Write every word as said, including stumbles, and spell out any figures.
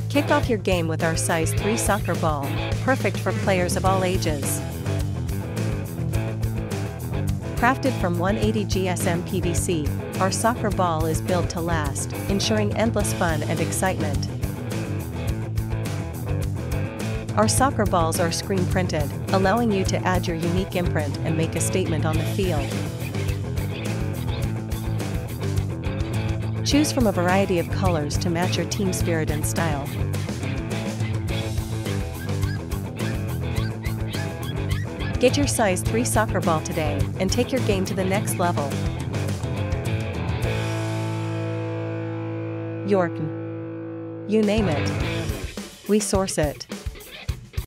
Kick off your game with our size three soccer ball, perfect for players of all ages. Crafted from one eighty G S M P V C, our soccer ball is built to last, ensuring endless fun and excitement. Our soccer balls are screen printed, allowing you to add your unique imprint and make a statement on the field. Choose from a variety of colors to match your team spirit and style. Get your size three soccer ball today and take your game to the next level. Yorkn. You name it, we source it.